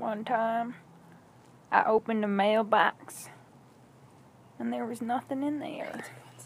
one time. I opened a mailbox and there was nothing in there.